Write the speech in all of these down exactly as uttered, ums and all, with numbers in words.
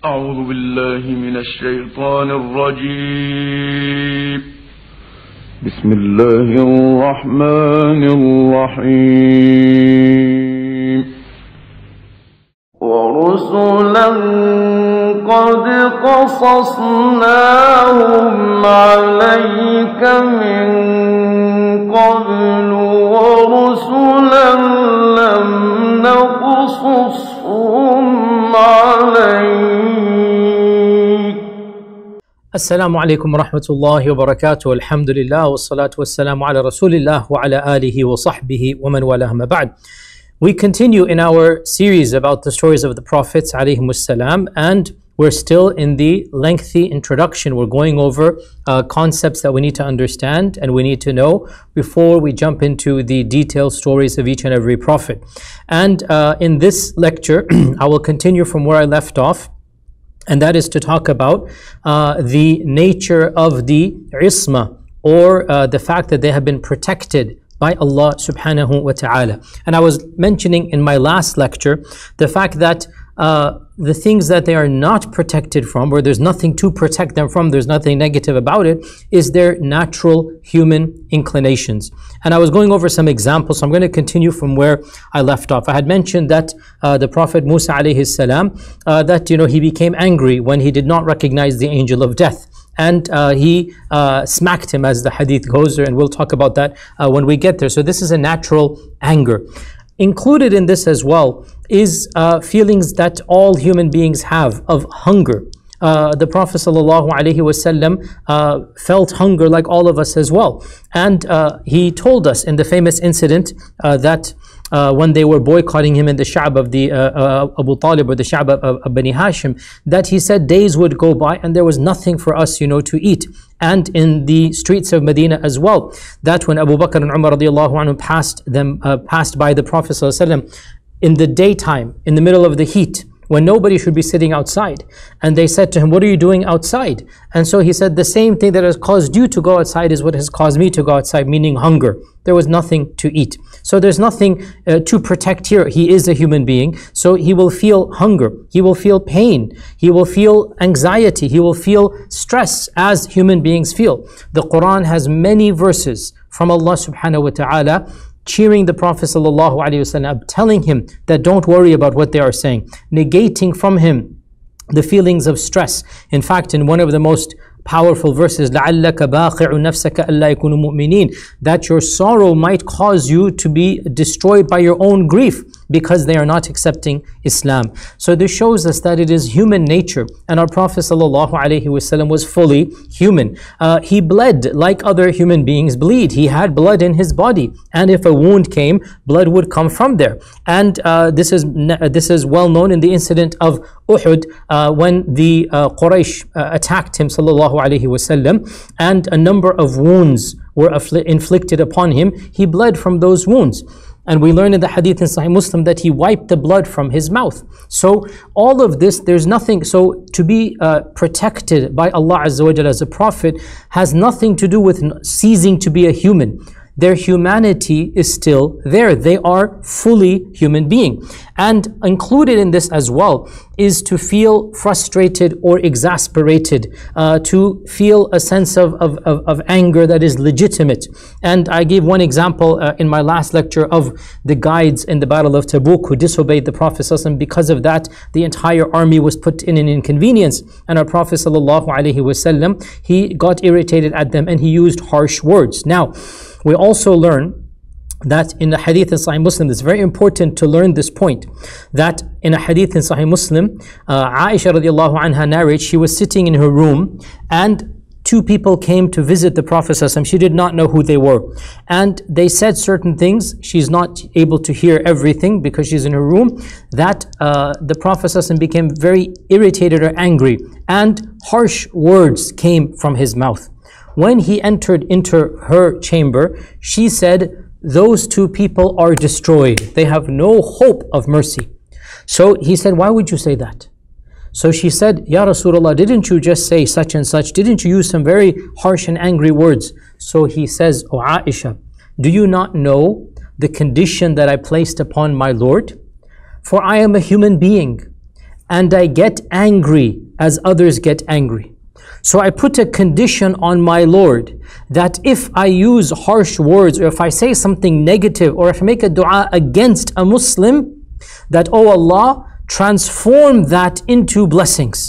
أعوذ بالله من الشيطان الرجيم بسم الله الرحمن الرحيم ورسلا قد قصصناهم عليك من قبل ورسلا لم نقصصهم عليك. Assalamu alaikum wa rahmatullahi wa barakatuh. Alhamdulillah wa salatu wa salamu ala rasulillah wa ala alihi wa sahbihi wa man walah ma ba'd. We continue in our series about the stories of the prophets alayhimus salam, and we're still in the lengthy introduction. We're going over uh, concepts that we need to understand and we need to know before we jump into the detailed stories of each and every prophet. And uh, in this lecture, I will continue from where I left off, and that is to talk about uh, the nature of the isma, or uh, the fact that they have been protected by Allah subhanahu wa ta'ala. And I was mentioning in my last lecture the fact that uh, the things that they are not protected from, or there's nothing to protect them from, there's nothing negative about it, is their natural human inclinations. And I was going over some examples, so I'm going to continue from where I left off. I had mentioned that uh, the Prophet Musa alayhi salam, uh, that you know he became angry when he did not recognize the angel of death. And uh, he uh, smacked him, as the hadith goes, and we'll talk about that uh, when we get there. So this is a natural anger. Included in this as well is uh, feelings that all human beings have of hunger. Uh, the Prophet ﷺ uh, felt hunger like all of us as well. And uh, he told us in the famous incident uh, that Uh, when they were boycotting him in the Sha'b of the uh, uh, Abu Talib, or the Sha'b of, of, of Bani Hashim, that he said days would go by and there was nothing for us, you know, to eat. And in the streets of Medina as well, that when Abu Bakr and Umar radiallahu anhu passed them, uh, passed by the Prophet ﷺ in the daytime, in the middle of the heat, when nobody should be sitting outside, and they said to him, "What are you doing outside?" And so he said, "The same thing that has caused you to go outside is what has caused me to go outside," meaning hunger. There was nothing to eat. So there's nothing uh, to protect here. He is a human being, so he will feel hunger, he will feel pain, he will feel anxiety, he will feel stress, as human beings feel. The Quran has many verses from Allah subhanahu wa ta'ala cheering the Prophet sallallahu alaihi wasallam, telling him that don't worry about what they are saying, negating from him the feelings of stress. In fact, in one of the most powerful verses, لَعَلَّكَ بَاخِعُ نَفْسَكَ أَلَّا يَكُونُ مُؤْمِنِينَ, that your sorrow might cause you to be destroyed by your own grief because they are not accepting Islam. So this shows us that it is human nature, and our Prophet ﷺ was fully human. Uh, he bled like other human beings bleed. He had blood in his body, and if a wound came, blood would come from there. And uh, this is this is well known in the incident of Uhud, uh, when the uh, Quraysh uh, attacked him sallallahu alaihi wasallam, and a number of wounds were inflicted upon him. He bled from those wounds. And we learn in the hadith in Sahih Muslim that he wiped the blood from his mouth. So all of this, there's nothing, so to be uh, protected by Allah Azza wa Jalla as a prophet has nothing to do with ceasing to be a human. Their humanity is still there. They are fully human being. And included in this as well is to feel frustrated or exasperated, uh, to feel a sense of, of, of, of anger that is legitimate. And I gave one example uh, in my last lecture of the guides in the Battle of Tabuk who disobeyed the Prophet ﷺ. Because of that, the entire army was put in an inconvenience. And our Prophet ﷺ, he got irritated at them and he used harsh words. Now, we also learn that in the hadith in Sahih Muslim, it's very important to learn this point, that in a hadith in Sahih Muslim, uh, Aisha radiallahu anha narrates, she was sitting in her room and two people came to visit the Prophet ﷺ. She did not know who they were, and they said certain things. She's not able to hear everything because she's in her room. That uh, the Prophet ﷺ became very irritated or angry, and harsh words came from his mouth. When he entered into her chamber, she said, "Those two people are destroyed. They have no hope of mercy." So he said, "Why would you say that?" So she said, "Ya Rasulullah, didn't you just say such and such? Didn't you use some very harsh and angry words?" So he says, "O Aisha, do you not know the condition that I placed upon my Lord? For I am a human being, and I get angry as others get angry. So I put a condition on my Lord that if I use harsh words, or if I say something negative, or if I make a dua against a Muslim, that, oh Allah, transform that into blessings.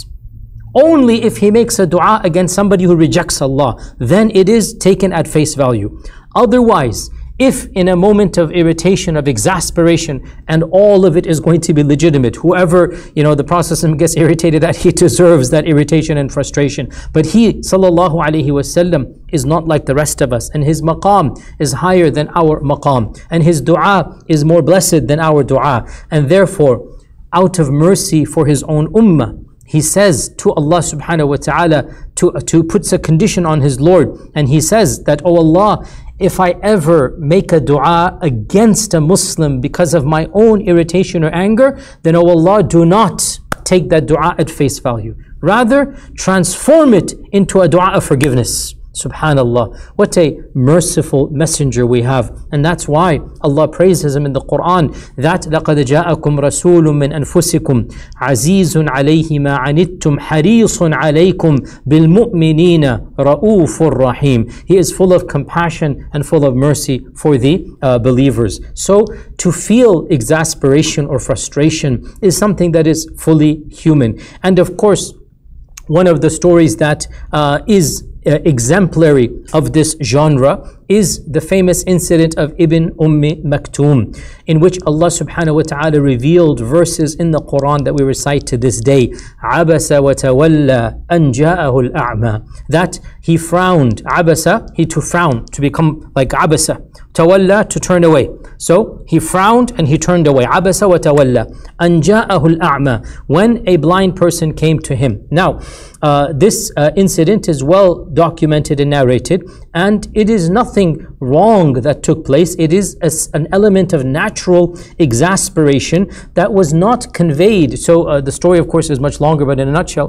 Only if he makes a dua against somebody who rejects Allah, then it is taken at face value. Otherwise, if in a moment of irritation, of exasperation, and all of it is going to be legitimate, whoever, you know, the Prophet gets irritated at, he deserves that irritation and frustration. But he, sallallahu alaihi wasallam, is not like the rest of us, and his maqam is higher than our maqam, and his dua is more blessed than our dua. And therefore, out of mercy for his own ummah, he says to Allah subhanahu wa ta'ala, to, to puts a condition on his Lord, and he says that, oh Allah, if I ever make a dua against a Muslim because of my own irritation or anger, then, oh Allah, do not take that dua at face value. Rather, transform it into a dua of forgiveness. Subhanallah, what a merciful messenger we have. And that's why Allah praises him in the Quran, that لَقَدْ جَاءَكُمْ رَسُولٌ مِّنْ أَنفُسِكُمْ عَزِيزٌ عَلَيْهِ مَا عَنِتُّمْ حَرِيصٌ عَلَيْكُمْ بِالْمُؤْمِنِينَ رَؤُوفٌ رَحِيمٌ. He is full of compassion and full of mercy for the uh, believers. So to feel exasperation or frustration is something that is fully human. And of course, one of the stories that uh, is Uh, exemplary of this genre is the famous incident of Ibn Umm Maktoum, in which Allah subhanahu wa ta'ala revealed verses in the Quran that we recite to this day. Abasa wa tawalla an ja'ahu al-a'ma. That he frowned. Abasa, he to frown, to become like Abasa. Tawalla, to turn away. So he frowned and he turned away. Abasa wa tawalla an ja'ahu al-a'ma. When a blind person came to him. Now, uh, this uh, incident is well documented and narrated, and it is nothing wrong that took place. It is a, an element of natural exasperation that was not conveyed. So uh, the story, of course, is much longer, but in a nutshell,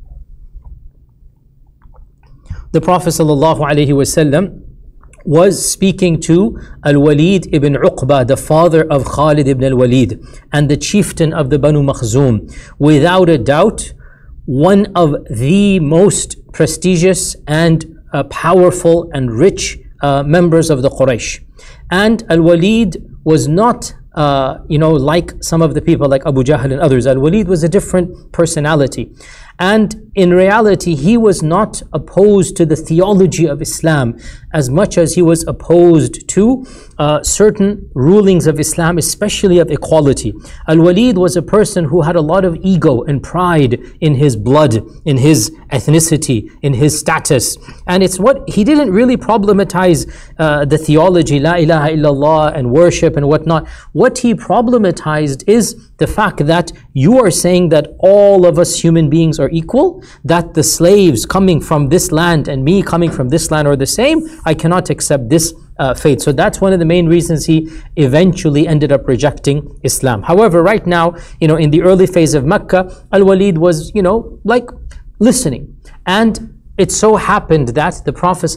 the Prophet sallallahu alaihi wasallam was speaking to Al-Walid ibn Uqba, the father of Khalid ibn Al-Walid, and the chieftain of the Banu Makhzum. Without a doubt, one of the most prestigious and uh, powerful and rich uh, members of the Quraysh. And Al-Walid was not, uh, you know, like some of the people like Abu Jahl and others. Al-Walid was a different personality. And in reality, he was not opposed to the theology of Islam as much as he was opposed to uh, certain rulings of Islam, especially of equality. Al-Walid was a person who had a lot of ego and pride in his blood, in his ethnicity, in his status. And it's what he didn't really problematize uh, the theology, La ilaha illallah, and worship and whatnot. What he problematized is the fact that you are saying that all of us human beings are equal, that the slaves coming from this land and me coming from this land are the same. I cannot accept this uh, fate. So that's one of the main reasons he eventually ended up rejecting Islam. However, right now, you know, in the early phase of Mecca, Al-Walid was, you know, like listening. And it so happened that the Prophet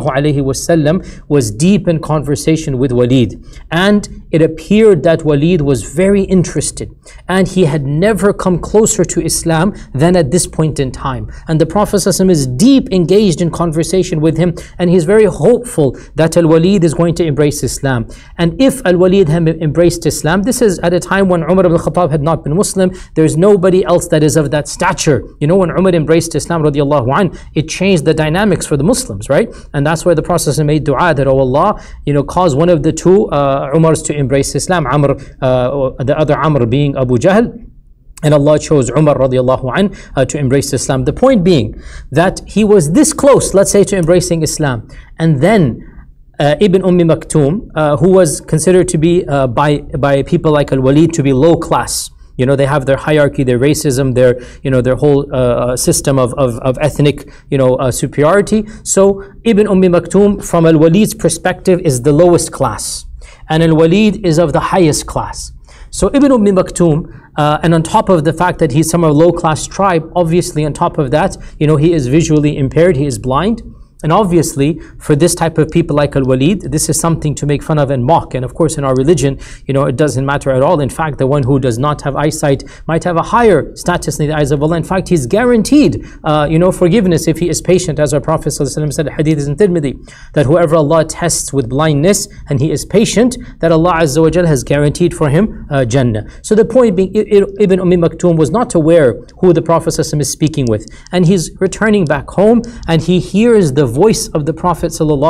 ﷺ was deep in conversation with Walid, and it appeared that Walid was very interested, and he had never come closer to Islam than at this point in time. And the Prophet ﷺ is deep engaged in conversation with him, and he's very hopeful that Al-Walid is going to embrace Islam. And if Al-Walid had embraced Islam, this is at a time when Umar ibn Khattab had not been Muslim. There's nobody else that is of that stature. You know, when Umar embraced Islam, radiallahu anh, it changed the dynamics for the Muslims, right? And that's why the Prophet made dua that, oh Allah, you know, cause one of the two uh, Umars to embrace Islam, Amr, uh, the other Amr being Abu Jahl, and Allah chose Umar radiallahu anh uh, to embrace Islam. The point being that he was this close, let's say, to embracing Islam. And then uh, Ibn Umm Maktoum, uh, who was considered to be uh, by, by people like Al-Walid to be low class. You know, they have their hierarchy, their racism, their, you know, their whole uh, system of, of, of ethnic, you know, uh, superiority. So Ibn Umm Maktoum, from Al-Walid's perspective, is the lowest class. And Al-Walid is of the highest class. So Ibn Umm Maktoum, uh, and on top of the fact that he's from a low-class tribe, obviously on top of that, you know, he is visually impaired, he is blind. And obviously, for this type of people like Al-Walid, this is something to make fun of and mock. And of course, in our religion, you know, it doesn't matter at all. In fact, the one who does not have eyesight might have a higher status in the eyes of Allah. In fact, he's guaranteed, uh, you know, forgiveness if he is patient. As our Prophet ﷺ said, hadith is in Tirmidhi, that whoever Allah tests with blindness and he is patient, that Allah Azza wa Jal has guaranteed for him uh, Jannah. So the point being, Ibn Umm Maktoum was not aware who the Prophet ﷺ is speaking with. And he's returning back home and he hears the voice of the Prophet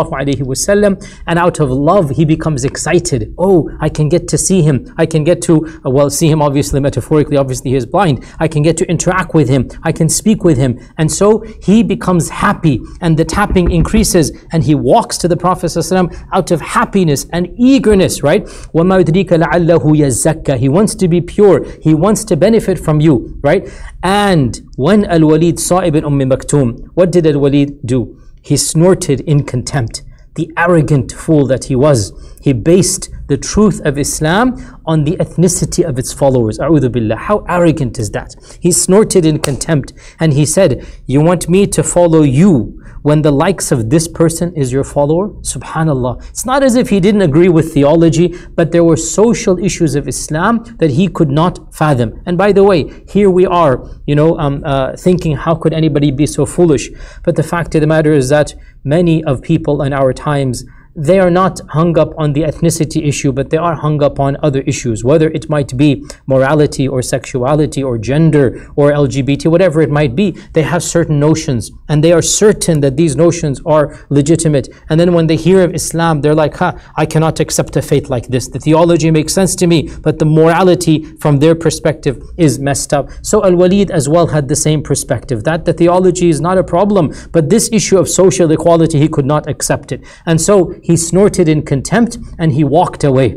ﷺ, and out of love he becomes excited. Oh, I can get to see him. I can get to, uh, well, see him obviously metaphorically, obviously he is blind. I can get to interact with him. I can speak with him. And so he becomes happy and the tapping increases and he walks to the Prophet ﷺ out of happiness and eagerness, right? وَمَا يُدْرِيكَ لَعَلَّهُ يَزَّكَّى. He wants to be pure. He wants to benefit from you, right? And when Al-Walid saw Ibn Umm Maktoum, what did Al-Walid do? He snorted in contempt. The arrogant fool that he was. He based the truth of Islam on the ethnicity of its followers. A'udhu billah. How arrogant is that? He snorted in contempt and he said, you want me to follow you when the likes of this person is your follower? Subhanallah. It's not as if he didn't agree with theology, but there were social issues of Islam that he could not fathom. And by the way, here we are, you know, um, uh, thinking, how could anybody be so foolish? But the fact of the matter is that many of people in our times, they are not hung up on the ethnicity issue, but they are hung up on other issues, whether it might be morality or sexuality or gender or L G B T, whatever it might be. They have certain notions and they are certain that these notions are legitimate. And then when they hear of Islam, they're like, ha, I cannot accept a faith like this. The theology makes sense to me, but the morality from their perspective is messed up. So Al-Walid as well had the same perspective, that the theology is not a problem, but this issue of social equality, he could not accept it. And so he snorted in contempt and he walked away.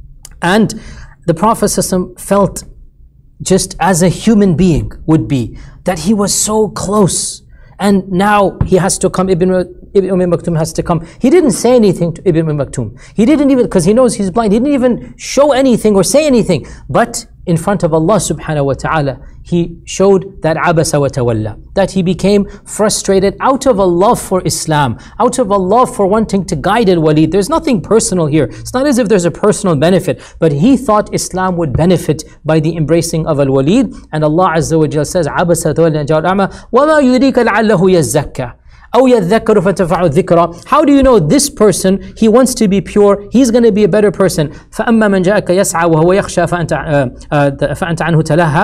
And the Prophet ﷺ felt, just as a human being would be, that he was so close. And now he has to come, Ibn, Ibn Umm Maktoum has to come. He didn't say anything to Ibn Umm Maktoum. He didn't even, because he knows he's blind, he didn't even show anything or say anything. But in front of Allah subhanahu wa ta'ala, he showed that abasa wa tawalla, that he became frustrated out of a love for Islam, out of a love for wanting to guide Al-Walid. There's nothing personal here. It's not as if there's a personal benefit, but he thought Islam would benefit by the embracing of Al-Walid. And Allah Azza wa Jalla says, abasa wa tawalla, وَمَا يُدْرِيكَ لَعَلَّهُ يَزَّكَّى. أو يذكر فتنفعه الذكرى. How do you know this person, he wants to be pure, he's going to be a better person? فأما من جاءك يسعى وهو يخشى فأنت فأنت عنه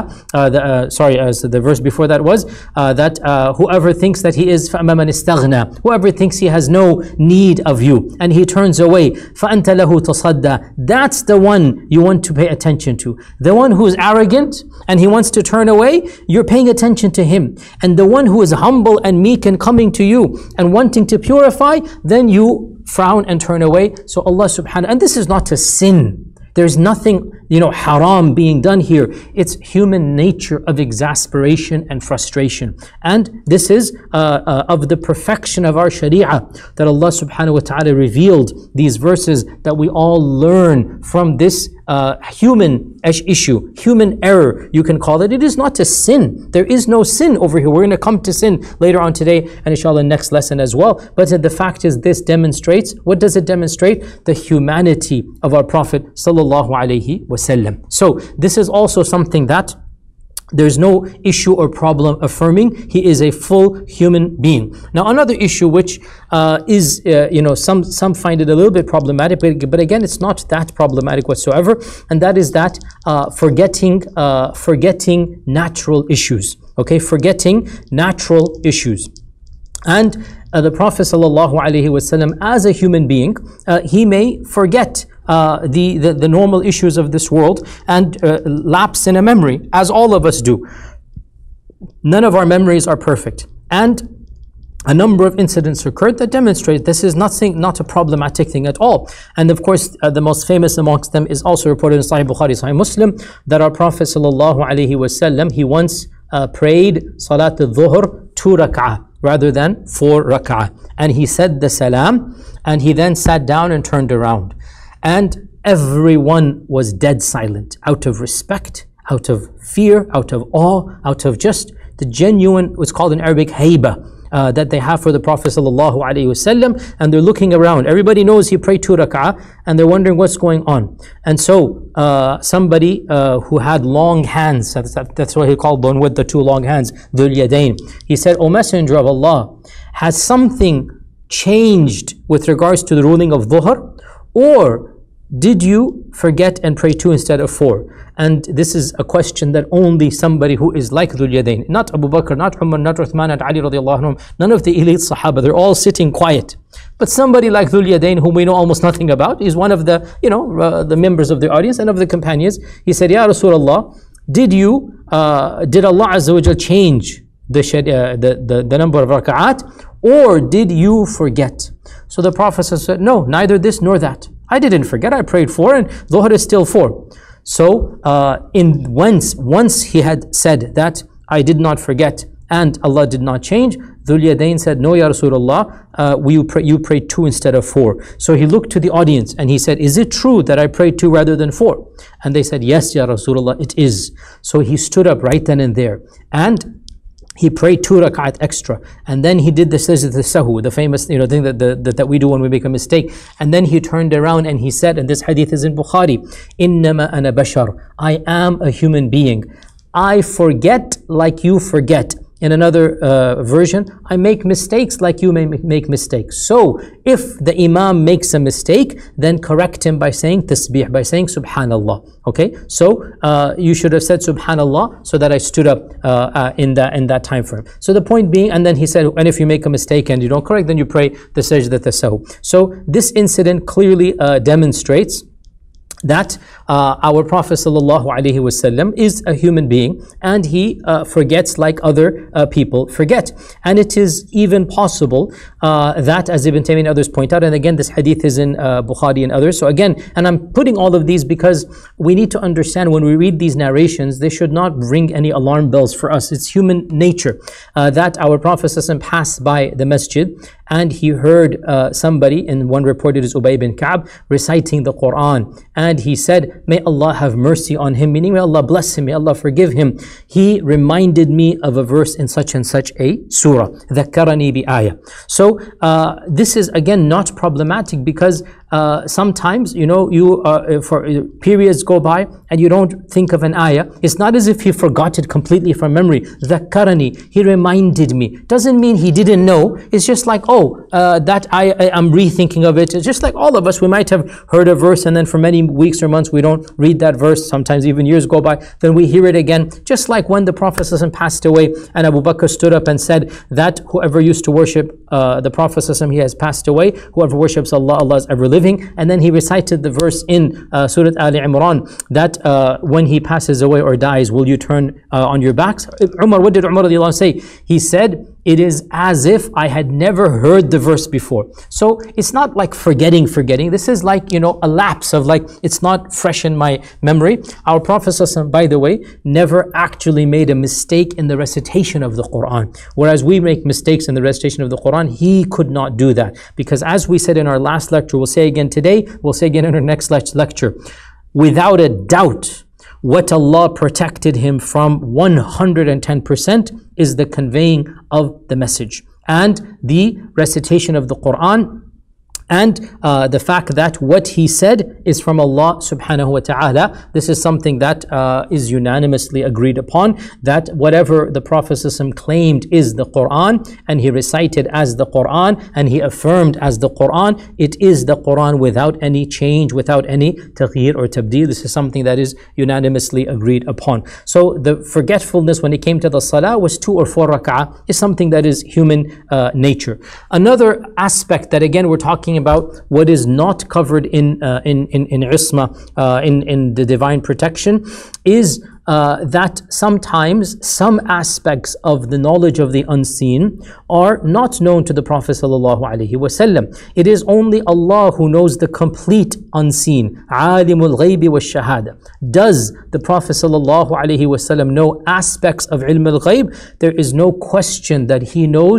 تلهى. Sorry, uh, so the verse before that was uh, that uh, whoever thinks that he is فأما من استغنى, whoever thinks he has no need of you and he turns away, فأنت له تصدى. That's the one you want to pay attention to. The one who is arrogant and he wants to turn away, you're paying attention to him. And the one who is humble and meek and coming to you and wanting to purify, then you frown and turn away. So Allah subhanahu, and this is not a sin. There's nothing, you know, haram being done here. It's human nature of exasperation and frustration. And this is uh, uh, of the perfection of our sharia, that Allah subhanahu wa ta'ala revealed these verses that we all learn from this uh, human issue, human error, you can call it. It is not a sin. There is no sin over here. We're going to come to sin later on today and inshallah next lesson as well. But the fact is, this demonstrates, what does it demonstrate? The humanity of our Prophet sallallahu alaihi wasallam. So this is also something that there's no issue or problem affirming. He is a full human being. Now another issue which uh, is, uh, you know, some some find it a little bit problematic, but, but again it's not that problematic whatsoever, and that is that uh, forgetting, uh, forgetting natural issues. Okay, forgetting natural issues. And uh, the Prophet sallallahu alaihi wasallam, as a human being, uh, he may forget Uh, the, the, the normal issues of this world and uh, lapse in a memory, as all of us do. None of our memories are perfect. And a number of incidents occurred that demonstrate this is nothing, not a problematic thing at all. And of course, uh, the most famous amongst them is also reported in Sahih Bukhari, Sahih Muslim, that our Prophet sallallahu alaihi wasallam, he once uh, prayed Salat al-Dhuhr two rak'ah rather than four rak'ah. And he said the salam, and he then sat down and turned around. And everyone was dead silent, out of respect, out of fear, out of awe, out of just the genuine, what's called in Arabic, hayba, uh, that they have for the Prophet sallallahu alaihi wasallam, and they're looking around. Everybody knows he prayed two rak'ah, and they're wondering what's going on. And so uh, somebody uh, who had long hands, that's, that's what he called the one with the two long hands, Dhul Yadayn, he said, "O Messenger of Allah, has something changed with regards to the ruling of Dhuhr, or did you forget and pray two instead of four?" And this is a question that only somebody who is like Dhul Yadayn, not Abu Bakr, not Umar, not Uthman, not Ali radiallahu anhum, none of the elite Sahaba, they're all sitting quiet. But somebody like Dhul Yadayn, whom we know almost nothing about, is one of the, you know, uh, the members of the audience and of the companions. He said, "Ya Rasulullah, did you, uh, did Allah Azza wa Jal change the, uh, the, the, the number of raka'at, or did you forget?" So the Prophet said, "No, neither this nor that. I didn't forget, I prayed four, and Dhuhr is still four." So uh, in once, once he had said that, "I did not forget and Allah did not change," Dhul Yadayn said, "No, Ya Rasulullah, uh, we pray, you prayed two instead of four." So he looked to the audience and he said, "Is it true that I prayed two rather than four?" And they said, "Yes, Ya Rasulullah, it is." So he stood up right then and there, and he prayed two rak'at extra, and then he did the sajdat al-sahu, the famous, you know, thing that, the, that that we do when we make a mistake. And then he turned around and he said, and this hadith is in Bukhari, "Innama ana bashar, I am a human being. I forget like you forget." In another uh, version, "I make mistakes like you may make mistakes." So if the Imam makes a mistake, then correct him by saying tasbih, by saying subhanallah. Okay, so uh, you should have said subhanallah, so that I stood up uh, uh, in that in that time frame. So the point being, and then he said, and if you make a mistake and you don't correct, then you pray the sajdat al-sahu. So this incident clearly uh, demonstrates that uh, our Prophet sallallahu alaihi wasallam is a human being, and he uh, forgets like other uh, people forget. And it is even possible uh, that, as Ibn Taymiyyah and others point out, and again this hadith is in uh, Bukhari and others. So again, and I'm putting all of these because we need to understand when we read these narrations, they should not ring any alarm bells for us. It's human nature uh, that our Prophet sallallahu alaihi wasallam passed by the masjid, and he heard uh, somebody, in one reported is Ubay bin Ka'b, reciting the Quran. And he said, "May Allah have mercy on him," meaning may Allah bless him, may Allah forgive him. "He reminded me of a verse in such and such a surah. ذَكَّرَنِي بِآيَةٍ." So uh, this is again not problematic, because uh, sometimes, you know, you uh, for uh, periods go by and you don't think of an ayah. It's not as if he forgot it completely from memory. ذَكَّرَني, he reminded me. Doesn't mean he didn't know. It's just like, oh, uh, that I, I, I'm rethinking of it. It's just like all of us, we might have heard a verse, and then for many weeks or months we don't read that verse. Sometimes even years go by, then we hear it again. Just like when the Prophet ﷺ passed away and Abu Bakr stood up and said that whoever used to worship uh, the Prophet ﷺ, he has passed away. Whoever worships Allah, Allah is ever living. And then he recited the verse in uh, Surah Al Imran that uh, when he passes away or dies, will you turn uh, on your backs? Umar, what did Umar radiallahu anh say? He said, "It is as if I had never heard the verse before." So it's not like forgetting, forgetting. This is like, you know, a lapse of like, it's not fresh in my memory. Our Prophet ﷺ, by the way, never actually made a mistake in the recitation of the Quran. Whereas we make mistakes in the recitation of the Quran, he could not do that. Because as we said in our last lecture, we'll say again today, we'll say again in our next lecture, without a doubt, what Allah protected him from one hundred ten percent is the conveying of the message and the recitation of the Quran, and uh, the fact that what he said is from Allah subhanahu wa ta'ala. This is something that uh, is unanimously agreed upon, that whatever the Prophet ﷺ claimed is the Quran, and he recited as the Quran, and he affirmed as the Quran, it is the Quran without any change, without any taghyir or tabdeel. This is something that is unanimously agreed upon. So the forgetfulness when it came to the salah was two or four rak'ah is something that is human uh, nature. Another aspect that again we're talking about what is not covered in uh, in in in isma, uh, in in the divine protection, is uh, that sometimes some aspects of the knowledge of the unseen are not known to the Prophet sallallahu alaihi wasallam. It is only Allah who knows the complete unseen. Alimul ghaybi wa shahada. Does the Prophet sallallahu alaihi wasallam know aspects of ilm al-ghayb? There is no question that he knows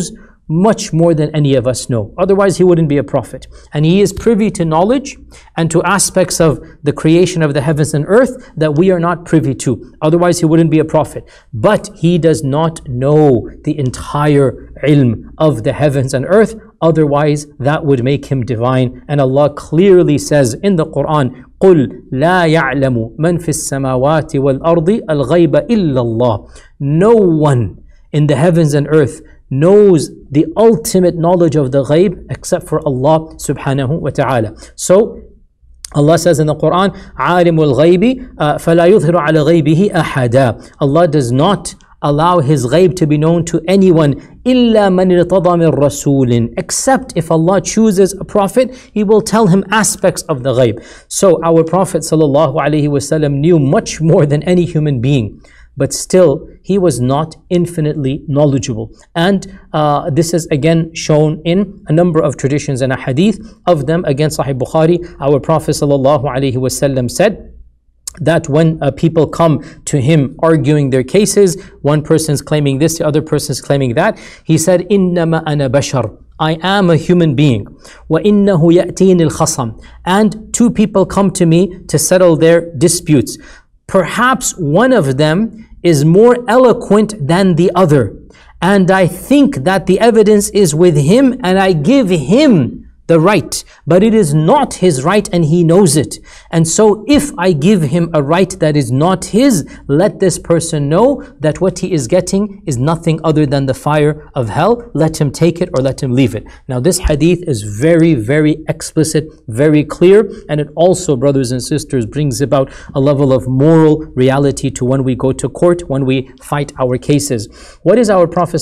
much more than any of us know. Otherwise, he wouldn't be a prophet. And he is privy to knowledge and to aspects of the creation of the heavens and earth that we are not privy to. Otherwise, he wouldn't be a prophet. But he does not know the entire ilm of the heavens and earth. Otherwise, that would make him divine. And Allah clearly says in the Quran, قُلْ لَا يَعْلَمُ مَنْ فِي السَّمَاوَاتِ وَالْأَرْضِ الْغَيْبَ إِلَّا اللَّهِ. No one in the heavens and earth knows the ultimate knowledge of the ghaib except for Allah subhanahu wa ta'ala. So Allah says in the Quran, عَالِمُ الْغَيْبِ فَلَا يُظْهِرُ عَلَى غَيْبِهِ أَحَدًا. Allah does not allow his ghaib to be known to anyone, إِلَّا مَنِ ارْتَضَى مِن رَسُولٍ, except if Allah chooses a prophet, he will tell him aspects of the ghaib. So our Prophet sallallahu alaihi wasallam knew much more than any human being, but still he was not infinitely knowledgeable. And uh, this is again shown in a number of traditions and a hadith. Of them, again Sahih Bukhari, our Prophet sallallahu alaihi wasallam said that when uh, people come to him arguing their cases, one person's claiming this, the other person's claiming that, he said, إِنَّمَا أَنَا بَشَرٌ, I am a human being. وَإِنَّهُ يَأْتِينِ الْخَصَمُ, and two people come to me to settle their disputes. Perhaps one of them is more eloquent than the other, and I think that the evidence is with him, and I give him the right, but it is not his right and he knows it. And so if I give him a right that is not his, let this person know that what he is getting is nothing other than the fire of hell. Let him take it or let him leave it. Now this hadith is very, very explicit, very clear, and it also, brothers and sisters, brings about a level of moral reality to when we go to court, when we fight our cases. What is our Prophet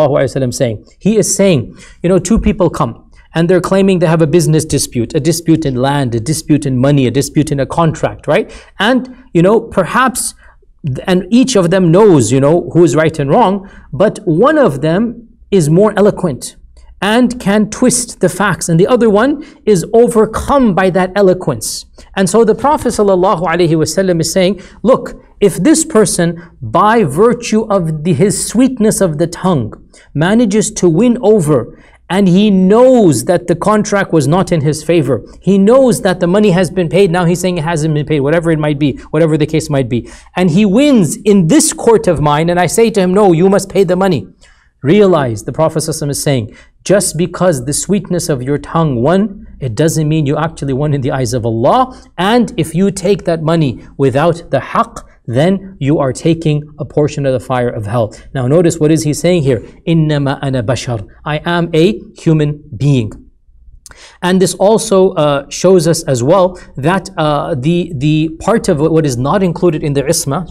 ﷺ saying? He is saying, you know, two people come and they're claiming they have a business dispute, a dispute in land, a dispute in money, a dispute in a contract, right? And, you know, perhaps, and each of them knows, you know, who is right and wrong, but one of them is more eloquent and can twist the facts, and the other one is overcome by that eloquence. And so the Prophet ﷺ is saying, look, if this person, by virtue of the, his sweetness of the tongue, manages to win over, and he knows that the contract was not in his favor, he knows that the money has been paid, now he's saying it hasn't been paid, whatever it might be, whatever the case might be, and he wins in this court of mine, and I say to him, no, you must pay the money. Realize, the Prophet ﷺ is saying, just because the sweetness of your tongue won, it doesn't mean you actually won in the eyes of Allah. And if you take that money without the haqq, then you are taking a portion of the fire of hell. Now notice, what is he saying here? إِنَّمَا أَنَا بَشَرٌ, I am a human being. And this also uh, shows us as well that uh, the, the part of what is not included in the isma,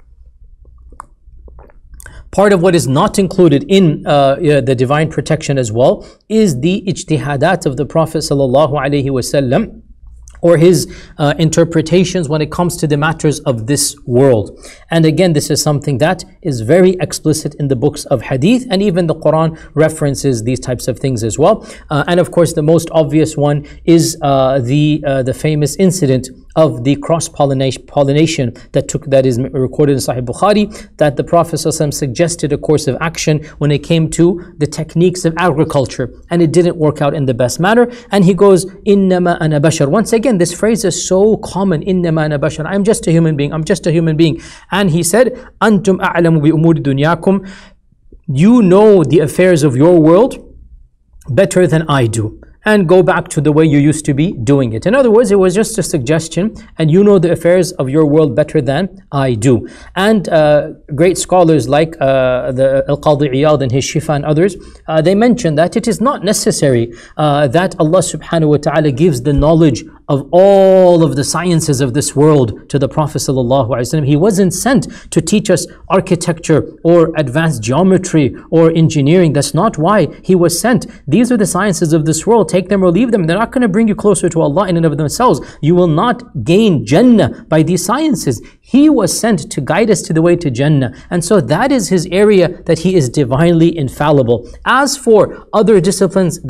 part of what is not included in uh, the divine protection as well, is the ijtihadat of the Prophet sallallahu alaihi wasallam, or his uh, interpretations when it comes to the matters of this world. And again, this is something that is very explicit in the books of hadith, and even the Quran references these types of things as well. Uh, and of course, the most obvious one is uh, the uh, the famous incident of the cross-pollination pollination that took that is recorded in Sahih Bukhari, that the Prophet ﷺ suggested a course of action when it came to the techniques of agriculture, and it didn't work out in the best manner. And he goes, "Innama ana bashar." Once again, this phrase is so common. "Innama ana bashar." I'm just a human being. I'm just a human being. And he said, "Antum a'lamu bi umuri dunyakum." You know the affairs of your world better than I do, and go back to the way you used to be doing it. In other words, it was just a suggestion, and you know the affairs of your world better than I do. And uh, great scholars like uh, the Al-Qadi Iyad and his Shifa and others, uh, they mention that it is not necessary uh, that Allah subhanahu wa ta'ala gives the knowledge of all of the sciences of this world to the Prophet sallallahu alaihi wasallam. He wasn't sent to teach us architecture or advanced geometry or engineering. That's not why he was sent. These are the sciences of this world. Take them or leave them. They're not going to bring you closer to Allah in and of themselves. You will not gain Jannah by these sciences. He was sent to guide us to the way to Jannah. And so that is his area, that he is divinely infallible. As for other disciplines that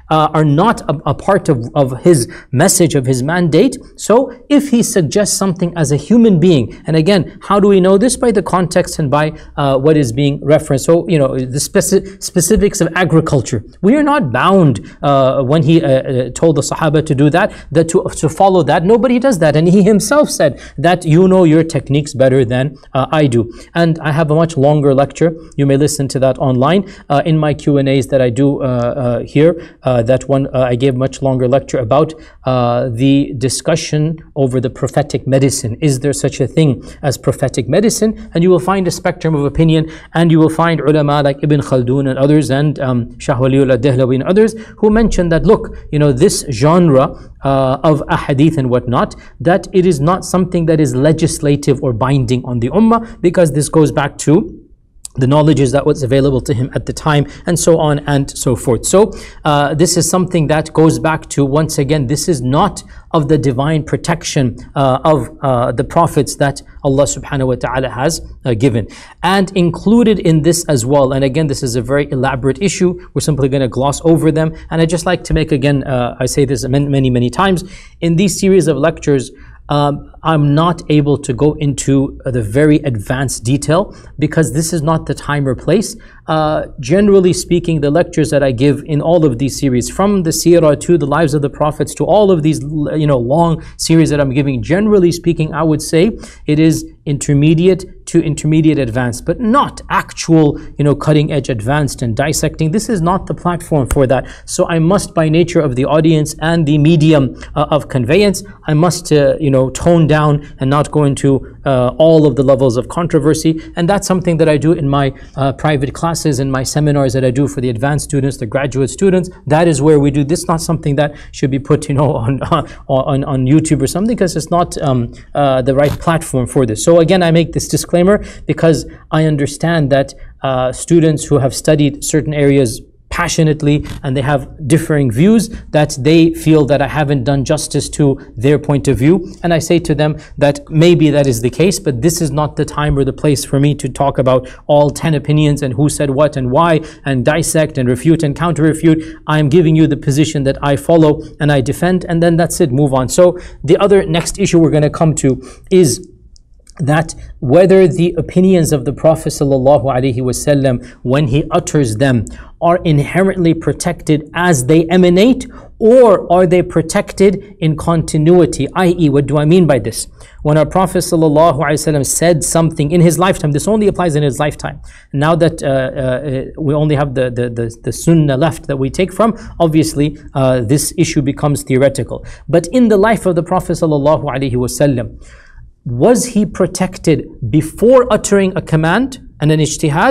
uh, are not a, a part of, of his message, of his mandate. So if he suggests something as a human being, and again, how do we know this? By the context and by uh, what is being referenced. So, you know, the speci specifics of agriculture. We are not bound uh, when he uh, uh, told the Sahaba to do that, that to, to follow that. Nobody does that. And he himself said that you know your techniques better than uh, I do. And I have a much longer lecture. You may listen to that online uh, in my Q and A's that I do uh, uh, here. Uh, that one uh, I gave much longer lecture about uh, the discussion over the prophetic medicine. Is there such a thing as prophetic medicine? And you will find a spectrum of opinion, and you will find ulama like Ibn Khaldun and others, and um, Shah Waliullah Dehlawi and others, who mention that, look, you know, this genre uh, of ahadith and whatnot, that it is not something that is legislative or binding on the ummah, because this goes back to the knowledge that was available to him at the time, and so on and so forth. So uh, this is something that goes back to, once again, this is not of the divine protection uh, of uh, the prophets that Allah subhanahu wa ta'ala has uh, given. And included in this as well, and again, this is a very elaborate issue, we're simply going to gloss over them. And I just like to make, again, uh, I say this many, many, many times, in these series of lectures, Um, I'm not able to go into uh, the very advanced detail, because this is not the time or place. Uh, generally speaking, the lectures that I give in all of these series, from the seerah to the lives of the prophets to all of these, you know, long series that I'm giving, generally speaking, I would say it is intermediate to intermediate advanced, but not actual, you know, cutting edge advanced and dissecting. This is not the platform for that. So I must, by nature of the audience and the medium uh, of conveyance, I must, uh, you know, tone down and not go into uh, all of the levels of controversy. And that's something that I do in my uh, private classes, in my seminars that I do for the advanced students, the graduate students. That is where we do this. Not something that should be put, you know, on on, on YouTube or something, because it's not um, uh, the right platform for this. So again, I make this disclaimer because I understand that uh, students who have studied certain areas passionately and they have differing views, that they feel that I haven't done justice to their point of view. And I say to them that maybe that is the case, but this is not the time or the place for me to talk about all ten opinions and who said what and why, and dissect and refute and counter refute. I'm giving you the position that I follow and I defend, and then that's it, move on. So the other next issue we're going to come to is that whether the opinions of the Prophet sallallahu alaihi wasallam, when he utters them, are inherently protected as they emanate, or are they protected in continuity? that is, what do I mean by this? When our Prophet sallallahu alaihi wasallam said something in his lifetime, this only applies in his lifetime. Now that uh, uh, we only have the, the, the, the sunnah left that we take from, obviously uh, this issue becomes theoretical. But in the life of the Prophet sallallahu alaihi wasallam, was he protected before uttering a command and an ijtihad,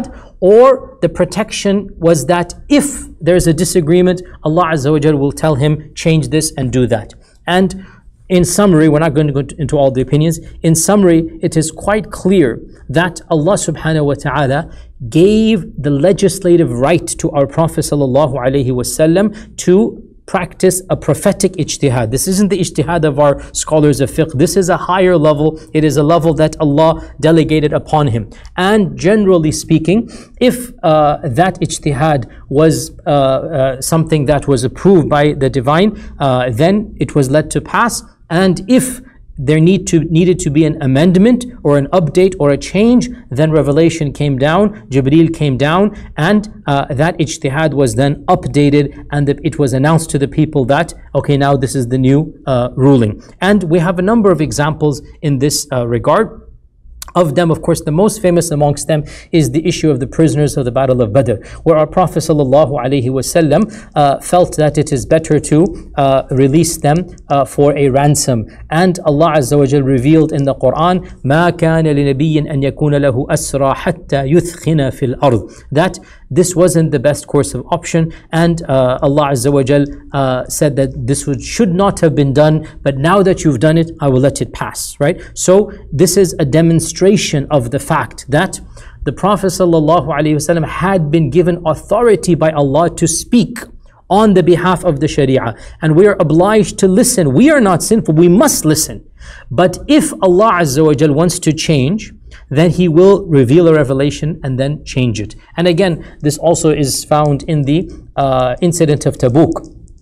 or the protection was that if there's a disagreement, Allah Azza wa Jal will tell him, change this and do that? And in summary, we're not going to go into all the opinions. In summary, it is quite clear that Allah subhanahu wa ta'ala gave the legislative right to our Prophet sallallahu alaihi wasallam to practice a prophetic ijtihad. This isn't the ijtihad of our scholars of fiqh. This is a higher level. It is a level that Allah delegated upon him. And generally speaking, if uh, that ijtihad was uh, uh, something that was approved by the divine, uh, then it was let to pass. And if there need to needed to be an amendment or an update or a change, then revelation came down, Jibreel came down, and uh, that ijtihad was then updated, and the, it was announced to the people that, okay, now this is the new uh, ruling. And we have a number of examples in this uh, regard. Of them, of course, the most famous amongst them is the issue of the prisoners of the Battle of Badr, where our Prophet sallallahu alaihi wasallam uh, felt that it is better to uh, release them uh, for a ransom. And Allah Azza wa Jal revealed in the Quran, مَا كَانَ لِنَبِيٍّ أَن يَكُونَ لَهُ أَسْرَى حَتَّى يُثْخِنَ فِي الْأَرْضِ. That this wasn't the best course of option, and uh, Allah Azza wa Jal uh, said that this would, should not have been done, but now that you've done it, I will let it pass, right? So this is a demonstration of the fact that the Prophet ﷺ had been given authority by Allah to speak on the behalf of the Sharia, and we are obliged to listen. We are not sinful, we must listen. But if Allah Azza wa Jal wants to change, then He will reveal a revelation and then change it. And again, this also is found in the uh, incident of Tabuk,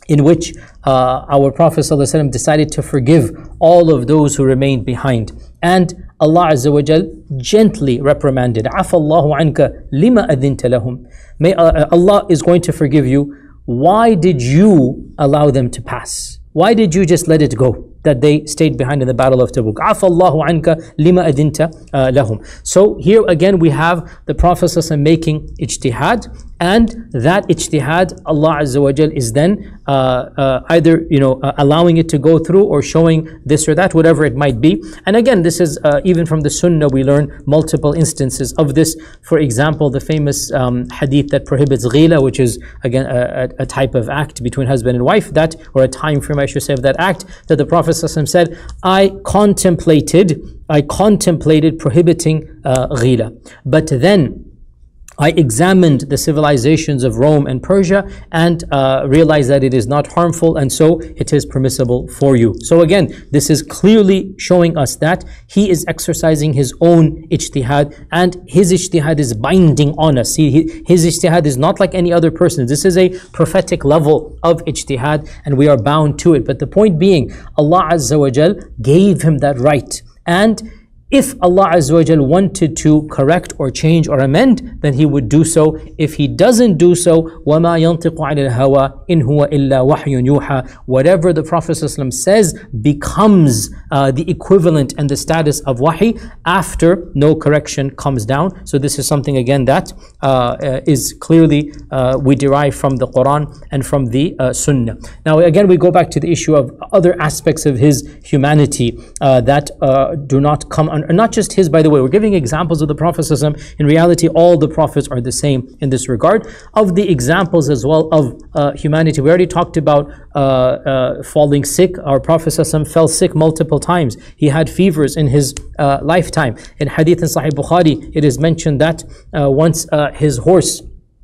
in which uh, our Prophet ﷺ decided to forgive all of those who remained behind. And Allah Azza wa Jal gently reprimanded, عَفَى اللَّهُ عَنْكَ لِمَا أَذِنْتَ لَهُمْ. May uh, Allah is going to forgive you. Why did you allow them to pass? Why did you just let it go, that they stayed behind in the Battle of Tabuk? عَفَى اللَّهُ عَنْكَ لِمَا أَذِنْتَ لَهُمْ. So here again we have the Prophet ﷺ making ijtihad, and that ijtihad, Allah Azza wa Jal is then uh, uh, either you know uh, allowing it to go through or showing this or that, whatever it might be. And again, this is uh, even from the Sunnah we learn multiple instances of this. For example, the famous um, hadith that prohibits ghila, which is again a, a type of act between husband and wife, that or a time frame I should say of that act, that the Prophet ﷺ said, I contemplated, I contemplated prohibiting uh, ghila, but then I examined the civilizations of Rome and Persia and uh, realized that it is not harmful, and so it is permissible for you. So again, this is clearly showing us that he is exercising his own ijtihad, and his ijtihad is binding on us. See, his ijtihad is not like any other person. This is a prophetic level of ijtihad, and we are bound to it. But the point being, Allah Azza wa Jal gave him that right, and if Allah Azza wa Jal wanted to correct or change or amend, then He would do so. If He doesn't do so, وَمَا يَنْطِقُ عَنِ الْهَوَىٰ إِنْ هُوَ إِلَّا وَحْيٌ يُوحَىٰ. Whatever the Prophet ﷺ says becomes uh, the equivalent and the status of wahi after no correction comes down. So this is something again that uh, uh, is clearly uh, we derive from the Quran and from the uh, Sunnah. Now again we go back to the issue of other aspects of his humanity uh, that uh, do not come under, not just his, by the way, we're giving examples of the Prophet ﷺ. In reality, all the prophets are the same in this regard. Of the examples as well of uh, humanity, we already talked about uh, uh, falling sick. Our Prophet ﷺ fell sick multiple times. He had fevers in his uh, lifetime. In Hadith in Sahih Bukhari, it is mentioned that uh, once uh, his horse,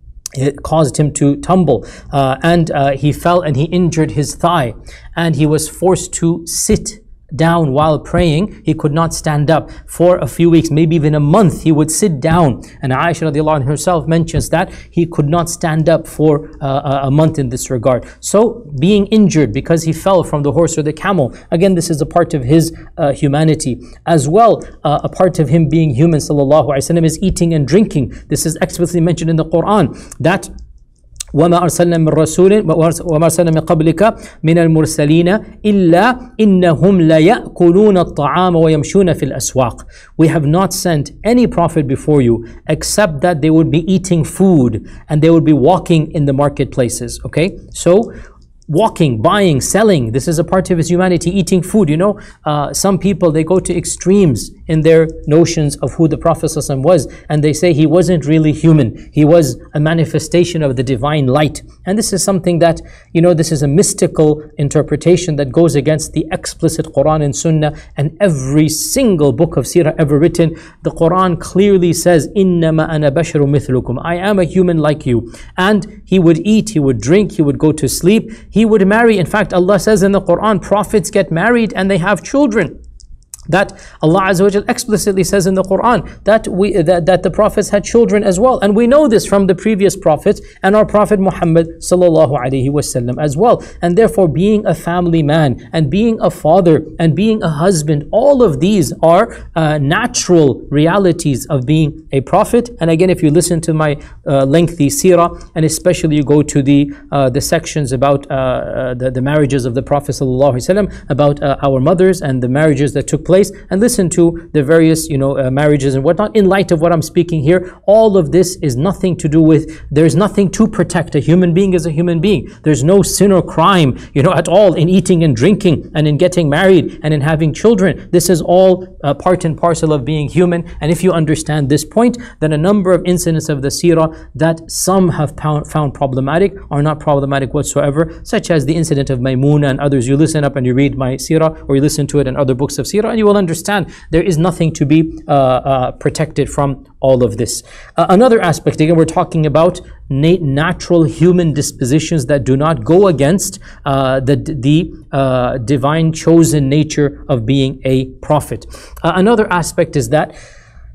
it caused him to tumble uh, and uh, he fell and he injured his thigh, and he was forced to sit down while praying. He could not stand up for a few weeks, maybe even a month. He would sit down, and Aisha radiallahu anha herself mentions that he could not stand up for uh, a month in this regard. So being injured because he fell from the horse or the camel, again this is a part of his uh, humanity. As well, uh, a part of him being human sallallahu alaihi wasallam is eating and drinking. This is explicitly mentioned in the Quran that وَمَا أَرْسَلْنَا مِن رَسُولٍ وَمَا أَرْسَلْنَا مِن قَبْلِكَ مِنَ الْمُرْسَلِينَ إِلَّا إِنَّهُمْ لَيَأْكُلُونَ الطَّعَامَ وَيَمْشُونَ فِي الْأَسْوَاقِ. We have not sent any prophet before you except that they would be eating food and they would be walking in the marketplaces. Okay, so walking, buying, selling, this is a part of his humanity. Eating food, you know, uh, some people, they go to extremes in their notions of who the Prophet ﷺ was, and they say he wasn't really human, he was a manifestation of the divine light. And this is something that, you know, this is a mystical interpretation that goes against the explicit Quran and Sunnah. And every single book of Seerah ever written, the Quran clearly says, إِنَّمَا أَنَا بَشَرٌ مِثْلُكُمْ, I am a human like you. And he would eat, he would drink, he would go to sleep, he would marry. In fact, Allah says in the Quran, prophets get married and they have children. That Allah Azza wa Jal explicitly says in the Quran that we that, that the prophets had children as well, and we know this from the previous prophets and our Prophet Muhammad sallallahu alaihi wasallam as well. And therefore, being a family man and being a father and being a husband, all of these are uh, natural realities of being a prophet. And again, if you listen to my uh, lengthy seerah, and especially you go to the uh, the sections about uh, uh, the, the marriages of the Prophet sallallahu alaihi wasallam, about uh, our mothers and the marriages that took place, and listen to the various, you know, uh, marriages and whatnot. In light of what I'm speaking here, all of this is nothing to do with, there's nothing to protect. A human being is a human being. There's no sin or crime, you know, at all in eating and drinking and in getting married and in having children. This is all uh, part and parcel of being human. And if you understand this point, then a number of incidents of the seerah that some have found problematic are not problematic whatsoever, such as the incident of Maymuna and others. You listen up and you read my seerah, or you listen to it in other books of seerah, and you will understand there is nothing to be uh, uh, protected from all of this. Uh, another aspect, again, we're talking about nat natural human dispositions that do not go against uh, the, the uh, divine chosen nature of being a prophet. Uh, another aspect is that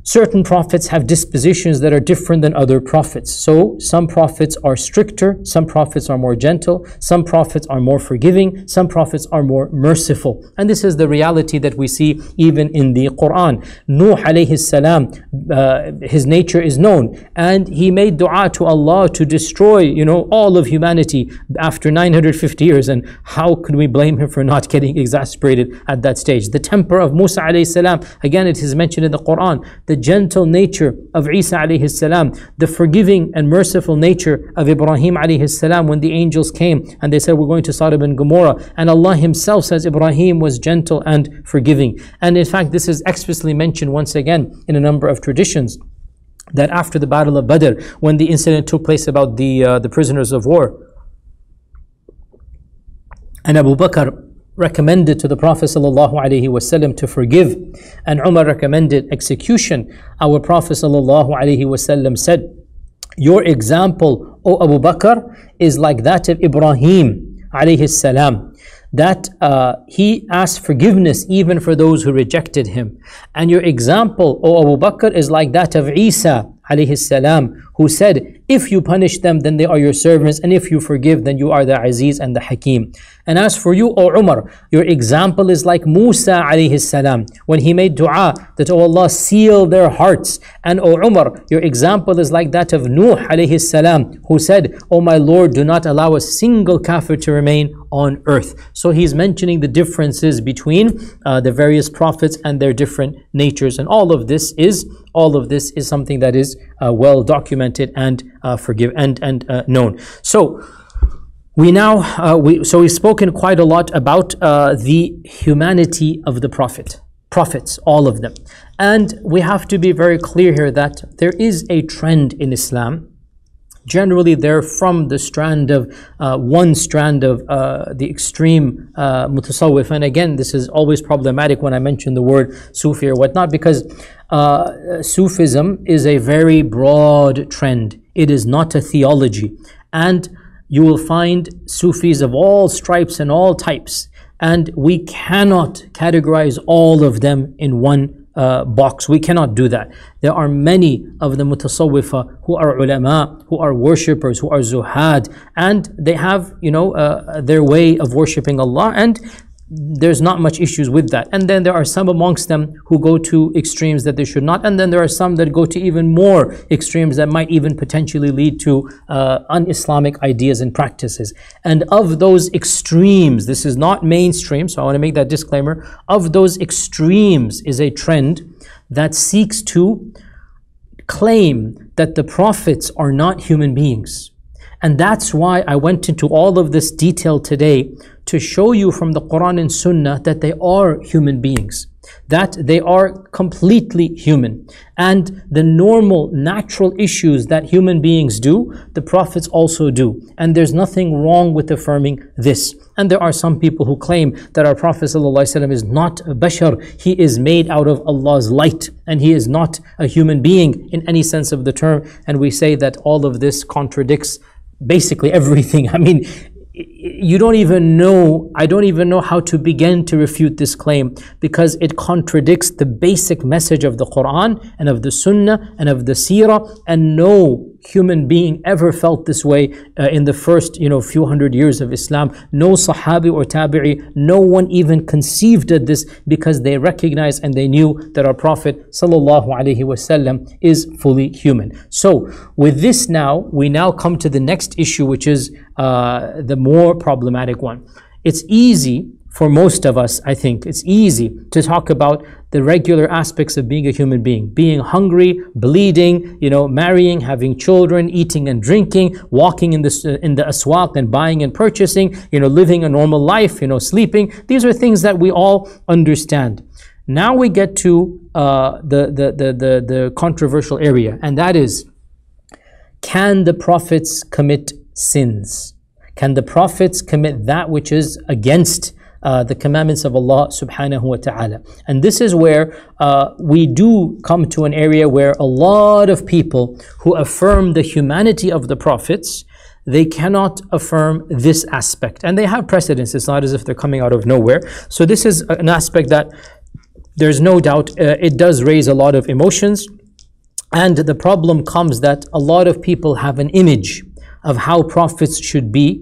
certain prophets have dispositions that are different than other prophets. So some prophets are stricter, some prophets are more gentle, some prophets are more forgiving, some prophets are more merciful. And this is the reality that we see even in the Quran. Nuh alayhi salam, uh, his nature is known, and he made dua to Allah to destroy, you know, all of humanity after nine hundred fifty years. And how could we blame him for not getting exasperated at that stage? The temper of Musa alayhi salam, again it is mentioned in the Quran. The gentle nature of Isa alayhi salam, the forgiving and merciful nature of Ibrahim alayhi salam when the angels came and they said, we're going to Sodom and Gomorrah, and Allah himself says Ibrahim was gentle and forgiving. And in fact, this is explicitly mentioned once again in a number of traditions, that after the Battle of Badr, when the incident took place about the uh, the prisoners of war, and Abu Bakr recommended to the Prophet ﷺ to forgive, and Umar recommended execution, our Prophet ﷺ said, your example, O Abu Bakr, is like that of Ibrahim alayhi salam, that uh, he asked forgiveness even for those who rejected him. And your example, O Abu Bakr, is like that of Isa alayhi salam, who said, if you punish them, then they are your servants, and if you forgive, then you are the Aziz and the Hakim. And as for you, O Umar, your example is like Musa alayhi salam, when he made dua that, O Allah, seal their hearts. And O Umar, your example is like that of Nuh alayhi salam, who said, O my Lord, do not allow a single kafir to remain on earth. So he's mentioning the differences between uh, the various prophets and their different natures. And all of this is, all of this is something that is uh, well documented and uh, forgive and and uh, known. So we now uh, we so we've spoken quite a lot about uh, the humanity of the prophet, prophets, all of them, and we have to be very clear here that there is a trend in Islam. Generally, they're from the strand of uh, one strand of uh, the extreme uh, mutasawwif. And again, this is always problematic when I mention the word Sufi or whatnot, because uh, Sufism is a very broad trend. It is not a theology. And you will find Sufis of all stripes and all types. And we cannot categorize all of them in one Uh, box. We cannot do that. There are many of the mutasawwifa who are ulama, who are worshippers, who are zuhad, and they have, you know, uh, their way of worshipping Allah, and there's not much issues with that. And then there are some amongst them who go to extremes that they should not, and then there are some that go to even more extremes that might even potentially lead to uh, un-Islamic ideas and practices. And of those extremes, this is not mainstream, so I want to make that disclaimer, of those extremes is a trend that seeks to claim that the prophets are not human beings. And that's why I went into all of this detail today, to show you from the Quran and Sunnah that they are human beings, that they are completely human. And the normal, natural issues that human beings do, the prophets also do. And there's nothing wrong with affirming this. And there are some people who claim that our Prophet ﷺ is not a bashar, he is made out of Allah's light, and he is not a human being in any sense of the term. And we say that all of this contradicts basically everything. I mean, you don't even know, I don't even know how to begin to refute this claim, because it contradicts the basic message of the Quran and of the Sunnah and of the Seerah, and no human being ever felt this way uh, in the first, you know, few hundred years of Islam. No Sahabi or Tabi'i, no one even conceived of this, because they recognized and they knew that our Prophet sallallahu alaihi wasallam is fully human. So with this now, we now come to the next issue, which is uh, the more problematic one. It's easy for most of us, I think, it's easy to talk about the regular aspects of being a human being, being hungry, bleeding, you know, marrying, having children, eating and drinking, walking in the, in the aswaq and buying and purchasing, you know, living a normal life, you know, sleeping. These are things that we all understand. Now we get to uh, the, the, the, the, the controversial area, and that is, can the prophets commit sins? Can the prophets commit that which is against Uh, the commandments of Allah subhanahu wa ta'ala? And this is where uh, we do come to an area where a lot of people who affirm the humanity of the prophets, they cannot affirm this aspect. And they have precedence. It's not as if they're coming out of nowhere. So this is an aspect that there's no doubt uh, it does raise a lot of emotions. And the problem comes that a lot of people have an image of how prophets should be,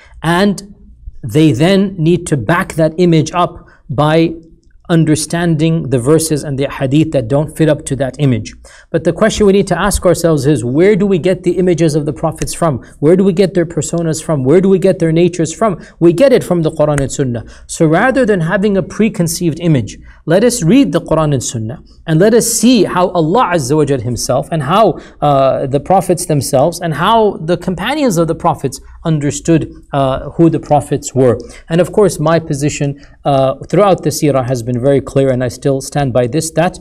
and they then need to back that image up by understanding the verses and the hadith that don't fit up to that image. But the question we need to ask ourselves is, where do we get the images of the prophets from? Where do we get their personas from? Where do we get their natures from? We get it from the Quran and Sunnah. So rather than having a preconceived image, let us read the Quran and Sunnah and let us see how Allah Azza wa Jal himself and how uh, the prophets themselves and how the companions of the prophets understood uh, who the prophets were. And of course, my position uh, throughout the seerah has been very clear, and I still stand by this, that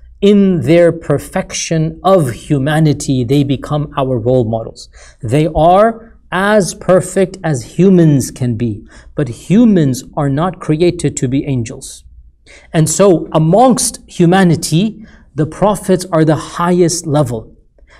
in their perfection of humanity, they become our role models. They are as perfect as humans can be, but humans are not created to be angels. And so amongst humanity, the prophets are the highest level,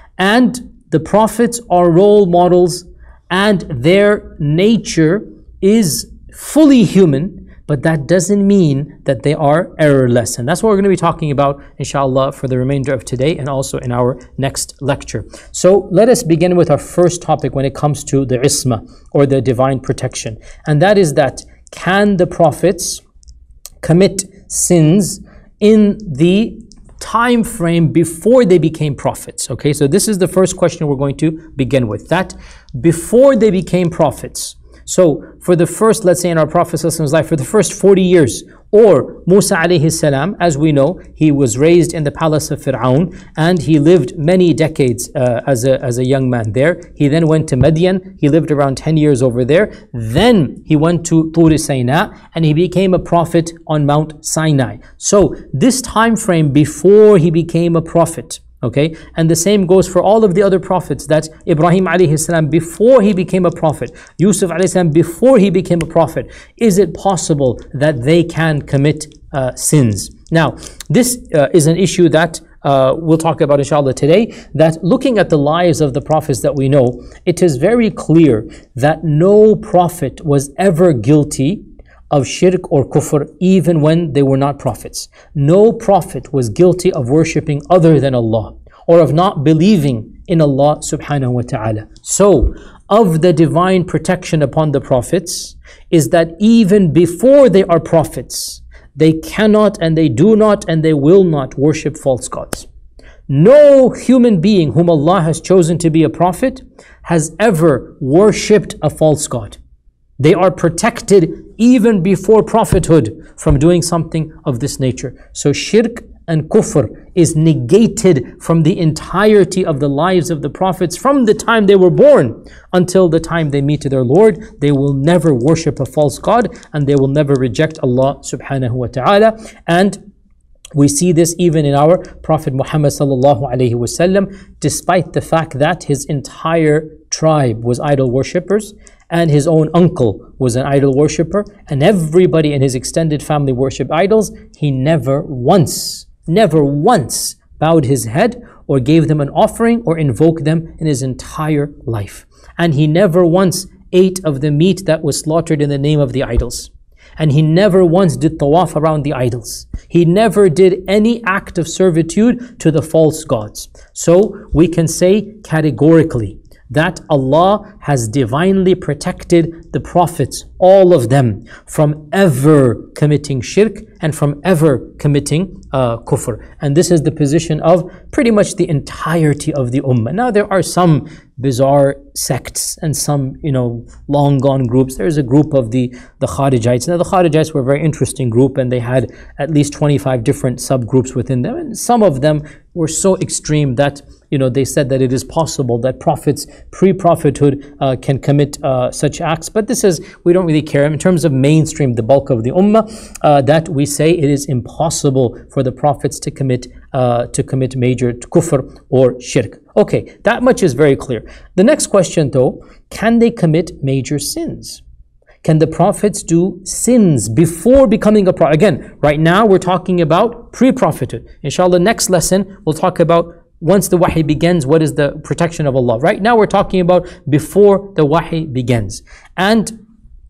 and the prophets are role models, and their nature is fully human, but that doesn't mean that they are errorless. And that's what we're going to be talking about, inshallah, for the remainder of today and also in our next lecture. So let us begin with our first topic when it comes to the isma, or the divine protection. And that is that, can the prophets commit sins in the time frame before they became prophets? Okay, so this is the first question we're going to begin with, that before they became prophets. So for the first, let's say in our Prophet's life, for the first forty years, or Musa alayhi salam, as we know, he was raised in the palace of Fir'aun, and he lived many decades uh, as, a, as a young man there. He then went to Madian, he lived around ten years over there. Then he went to Tur Sinai, and he became a prophet on Mount Sinai. So this time frame before he became a prophet, okay, and the same goes for all of the other prophets, that Ibrahim alayhi salam before he became a prophet, Yusuf alayhi salam before he became a prophet, is it possible that they can commit uh, sins? Now, this uh, is an issue that uh, we'll talk about inshallah today, that looking at the lives of the prophets that we know, it is very clear that no prophet was ever guilty of shirk or kufr, even when they were not prophets. No prophet was guilty of worshipping other than Allah, or of not believing in Allah subhanahu wa ta'ala. So, of the divine protection upon the prophets is that even before they are prophets, they cannot and they do not and they will not worship false gods. No human being whom Allah has chosen to be a prophet has ever worshipped a false god. They are protected even before prophethood from doing something of this nature. So shirk and kufr is negated from the entirety of the lives of the prophets from the time they were born until the time they meet their Lord. They will never worship a false god, and they will never reject Allah subhanahu wa ta'ala. And we see this even in our Prophet Muhammad sallallahu alaihi wasallam, despite the fact that his entire tribe was idol worshippers, and his own uncle was an idol worshipper, and everybody in his extended family worshipped idols. He never once, never once bowed his head or gave them an offering or invoked them in his entire life. And he never once ate of the meat that was slaughtered in the name of the idols. And he never once did tawaf around the idols. He never did any act of servitude to the false gods. So we can say categorically that Allah has divinely protected the prophets, all of them, from ever committing shirk and from ever committing uh, kufr. And this is the position of pretty much the entirety of the ummah. Now there are some bizarre sects and some, you know, long gone groups. There's a group of the, the Kharijites. Now the Kharijites were a very interesting group, and they had at least twenty-five different subgroups within them. And some of them were so extreme that, you know, they said that it is possible that prophets pre-prophethood uh, can commit uh, such acts. But this is, we don't really care. In terms of mainstream, the bulk of the ummah, uh, that we say it is impossible for the prophets to commit uh, to commit major kufr or shirk. Okay, that much is very clear. The next question though, can they commit major sins? Can the prophets do sins before becoming a prophet? Again, right now we're talking about pre-prophethood. Inshallah, next lesson we'll talk about once the wahi begins, what is the protection of Allah. Right now we're talking about before the wahi begins. And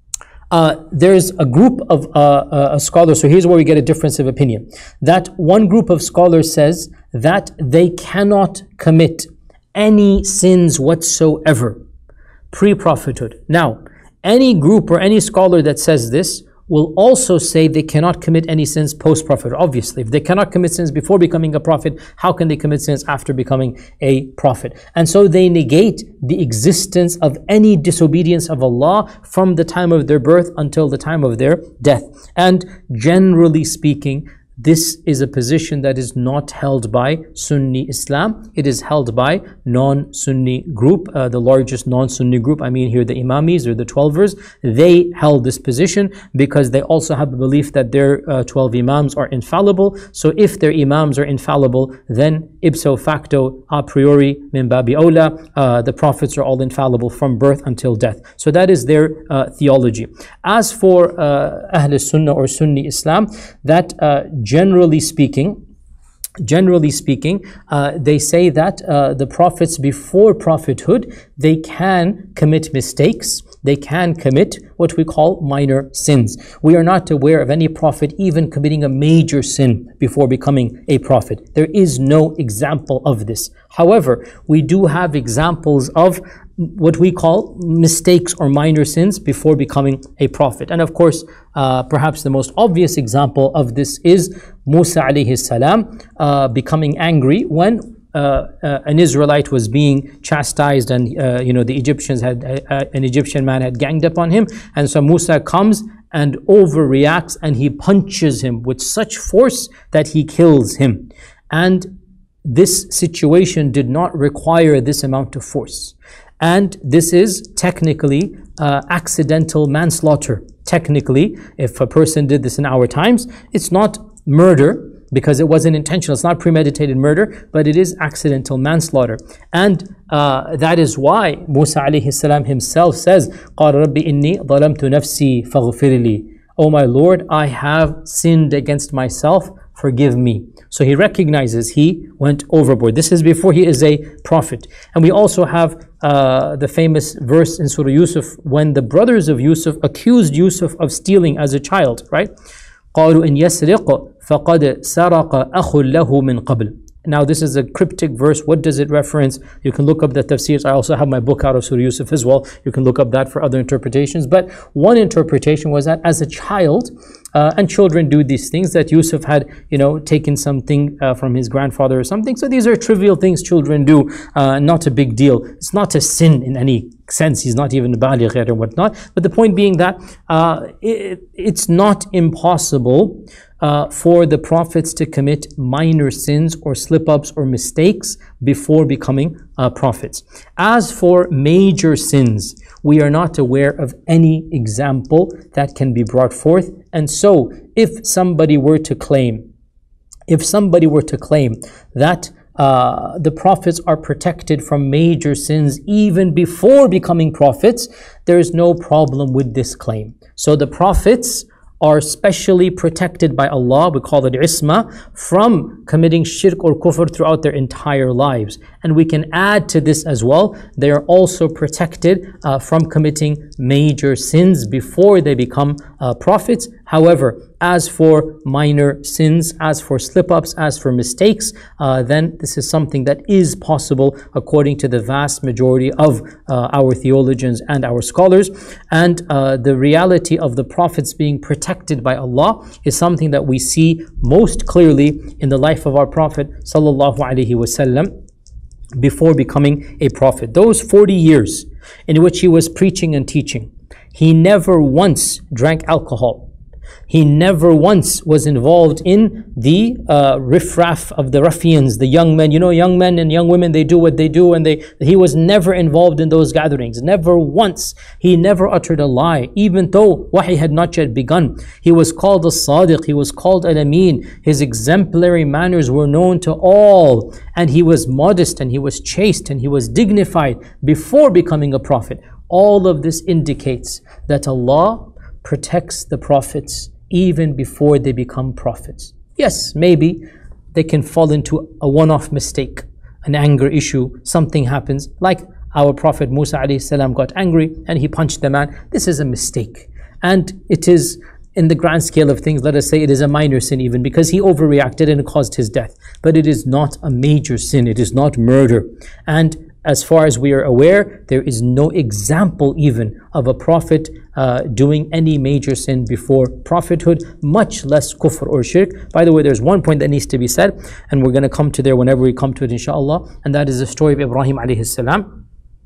Uh, there's a group of uh, uh, scholars, so here's where we get a difference of opinion. That one group of scholars says that they cannot commit any sins whatsoever pre-prophethood. Now, any group or any scholar that says this will also say they cannot commit any sins post-prophet. Obviously, if they cannot commit sins before becoming a prophet, how can they commit sins after becoming a prophet? And so they negate the existence of any disobedience of Allah from the time of their birth until the time of their death. And generally speaking, this is a position that is not held by Sunni Islam. It is held by non-Sunni group, uh, the largest non-Sunni group. I mean here the Imamis or the Twelvers. They held this position because they also have a belief that their uh, twelve Imams are infallible. So if their Imams are infallible, then ipso facto, a priori, min babi awla, uh, the Prophets are all infallible from birth until death. So that is their uh, theology. As for uh, Ahl Sunnah or Sunni Islam, that uh, Generally speaking, generally speaking, uh, they say that uh, the prophets before prophethood, they can commit mistakes. They can commit what we call minor sins. We are not aware of any prophet even committing a major sin before becoming a prophet. There is no example of this. However, we do have examples of what we call mistakes or minor sins before becoming a prophet. And of course, uh, perhaps the most obvious example of this is Musa alayhi salam uh, becoming angry when uh, uh, an Israelite was being chastised, and uh, you know the Egyptians had uh, an Egyptian man had ganged up on him, and so Musa comes and overreacts and he punches him with such force that he kills him. And this situation did not require this amount of force. And this is technically uh, accidental manslaughter. Technically, if a person did this in our times, it's not murder because it wasn't intentional. It's not premeditated murder, but it is accidental manslaughter. And uh, that is why Musa alayhi salam himself says, قَالَ رَبِّ إِنِّي ظَلَمْتُ نَفْسِي فَاغْفِرْ لِي. Oh my Lord, I have sinned against myself, forgive me. So he recognizes he went overboard. This is before he is a prophet. And we also have uh, the famous verse in Surah Yusuf when the brothers of Yusuf accused Yusuf of stealing as a child, right? قَالُوا إِنْ يَسْرِقْ فَقَدْ سَرَقَ أَخٌ لَهُ مِنْ قَبْلِ. Now this is a cryptic verse. What does it reference? You can look up the tafsirs. I also have my book out of Surah Yusuf as well. You can look up that for other interpretations. But one interpretation was that as a child, uh, and children do these things, that Yusuf had, you know, taken something uh, from his grandfather or something. So these are trivial things children do, uh, not a big deal. It's not a sin in any sense. He's not even a baligh or whatnot. But the point being that uh, it, it's not impossible Uh, for the prophets to commit minor sins or slip-ups or mistakes before becoming uh, prophets. As for major sins, we are not aware of any example that can be brought forth. And so, if somebody were to claim, if somebody were to claim that uh, the prophets are protected from major sins even before becoming prophets, there is no problem with this claim. So the prophets are specially protected by Allah, we call it isma, from committing shirk or kufr throughout their entire lives. And we can add to this as well, they are also protected uh, from committing major sins before they become uh, prophets. However, as for minor sins, as for slip-ups, as for mistakes, uh, then this is something that is possible according to the vast majority of uh, our theologians and our scholars. And uh, the reality of the prophets being protected by Allah is something that we see most clearly in the life of our Prophet sallallahu alaihi wasallam before becoming a prophet. Those forty years in which he was preaching and teaching, he never once drank alcohol. He never once was involved in the uh, riffraff of the ruffians, the young men. You know, young men and young women, they do what they do, and they. He was never involved in those gatherings. Never once. He never uttered a lie, even though wahi had not yet begun. He was called a sadiq. He was called al-amin. His exemplary manners were known to all, and he was modest, and he was chaste, and he was dignified before becoming a prophet. All of this indicates that Allah protects the prophets even before they become prophets. Yes, maybe they can fall into a one-off mistake, an anger issue, something happens, like our Prophet Musa alayhi salam got angry and he punched the man. This is a mistake. And it is, in the grand scale of things, let us say it is a minor sin even, because he overreacted and it caused his death. But it is not a major sin, it is not murder. And as far as we are aware, there is no example even of a prophet uh, doing any major sin before prophethood, much less kufr or shirk. By the way, there's one point that needs to be said, and we're going to come to there whenever we come to it, inshallah, and that is the story of Ibrahim alayhi salam.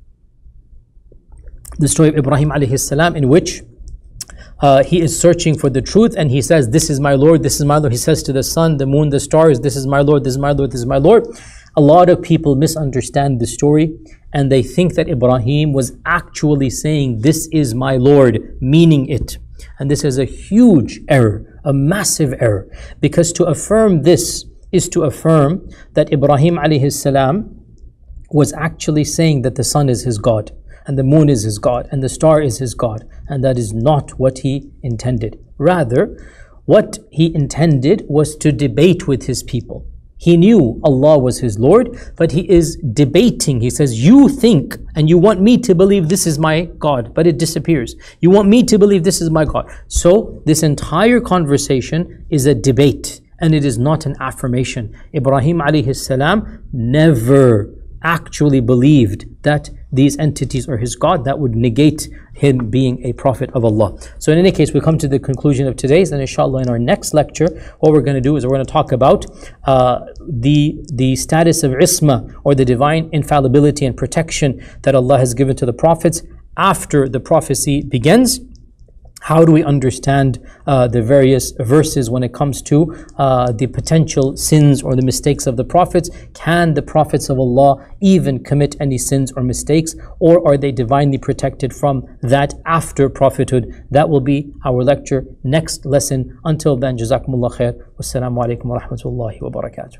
The story of Ibrahim alayhi salam, in which uh, he is searching for the truth, and he says, "This is my Lord, this is my Lord." He says to the sun, the moon, the stars, "This is my Lord, this is my Lord, this is my Lord." A lot of people misunderstand the story, and they think that Ibrahim was actually saying, "This is my Lord," meaning it. And this is a huge error, a massive error, because to affirm this is to affirm that Ibrahim alayhi salam was actually saying that the sun is his God, and the moon is his God, and the star is his God, and that is not what he intended. Rather, what he intended was to debate with his people. He knew Allah was his Lord, but he is debating. He says, "You think and you want me to believe this is my God," but it disappears. "You want me to believe this is my God." So this entire conversation is a debate, and it is not an affirmation. Ibrahim alayhi salam never actually believed that these entities are his God. That would negate him being a prophet of Allah. So in any case, we come to the conclusion of today's, and inshallah in our next lecture, what we're going to do is we're going to talk about uh, the, the status of isma, or the divine infallibility and protection that Allah has given to the prophets after the prophecy begins. How do we understand uh, the various verses when it comes to uh, the potential sins or the mistakes of the prophets? Can the prophets of Allah even commit any sins or mistakes, or are they divinely protected from that after prophethood? That will be our lecture next lesson. Until then, Jazakumullah khair. Wassalamu alaikum wa rahmatullahi wa barakatuh.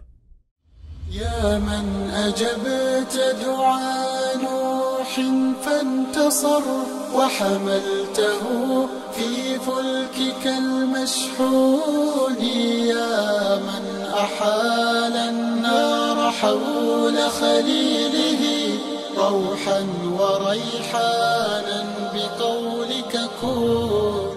يا من أجبت دعاء نوح فانتصر وحملته في فلكك المشحون يا من أحال النار حول خليله روحا وريحانا بقولك كن